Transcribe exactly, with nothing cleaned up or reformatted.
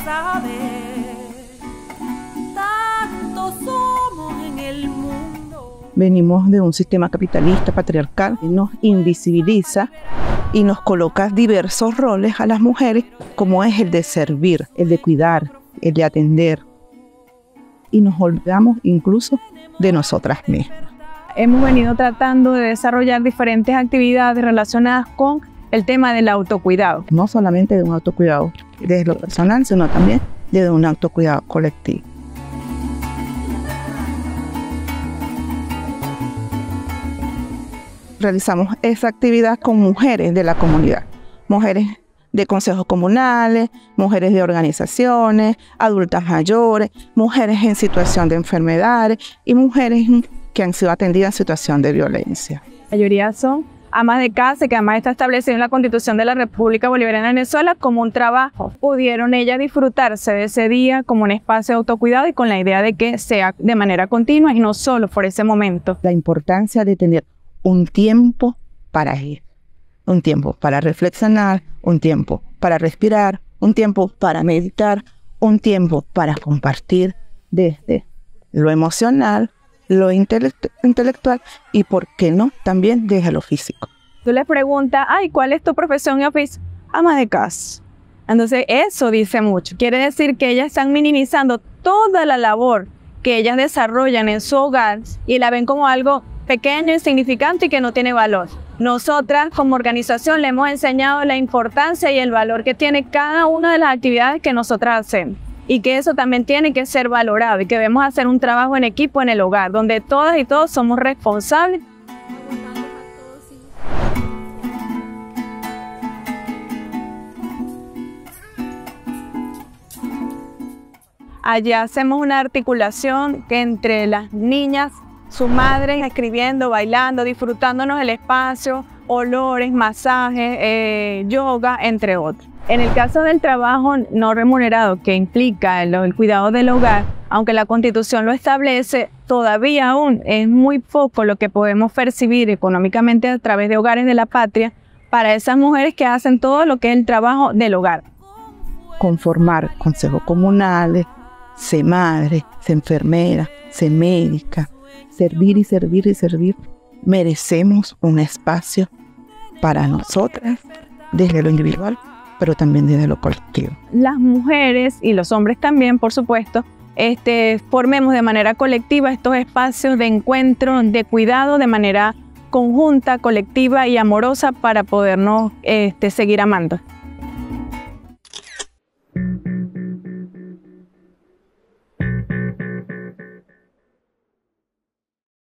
saber, tanto somos en el mundo. Venimos de un sistema capitalista, patriarcal, que nos invisibiliza y nos coloca diversos roles a las mujeres, como es el de servir, el de cuidar, el de atender. Y nos olvidamos incluso de nosotras mismas. Hemos venido tratando de desarrollar diferentes actividades relacionadas con el tema del autocuidado. No solamente de un autocuidado desde lo personal, sino también desde un autocuidado colectivo. Realizamos esa actividad con mujeres de la comunidad, mujeres de consejos comunales, mujeres de organizaciones, adultas mayores, mujeres en situación de enfermedades y mujeres que han sido atendidas en situación de violencia. La mayoría son amas de casa, que además está establecido en la Constitución de la República Bolivariana de Venezuela como un trabajo. Pudieron ellas disfrutarse de ese día como un espacio de autocuidado y con la idea de que sea de manera continua y no solo por ese momento. La importancia de tener un tiempo para ir, un tiempo para reflexionar, un tiempo para respirar, un tiempo para meditar, un tiempo para compartir desde lo emocional, lo intelectu intelectual y, ¿por qué no?, también desde lo físico. Tú les preguntas, ay, ¿cuál es tu profesión y oficio? Ama de casa. Entonces eso dice mucho. Quiere decir que ellas están minimizando toda la labor que ellas desarrollan en su hogar y la ven como algo pequeño, insignificante y que no tiene valor. Nosotras como organización le hemos enseñado la importancia y el valor que tiene cada una de las actividades que nosotras hacemos y que eso también tiene que ser valorado y que debemos hacer un trabajo en equipo en el hogar donde todas y todos somos responsables. Allá hacemos una articulación que entre las niñas, sus madres, escribiendo, bailando, disfrutándonos del espacio, olores, masajes, eh, yoga, entre otros. En el caso del trabajo no remunerado, que implica el, el cuidado del hogar, aunque la Constitución lo establece, todavía aún es muy poco lo que podemos percibir económicamente a través de Hogares de la Patria para esas mujeres que hacen todo lo que es el trabajo del hogar. Conformar consejos comunales, ser madre, ser enfermera, ser médica, servir y servir y servir. Merecemos un espacio para nosotras desde lo individual, pero también desde lo colectivo. Las mujeres y los hombres también, por supuesto, este, formemos de manera colectiva estos espacios de encuentro, de cuidado, de manera conjunta, colectiva y amorosa para podernos este, seguir amando.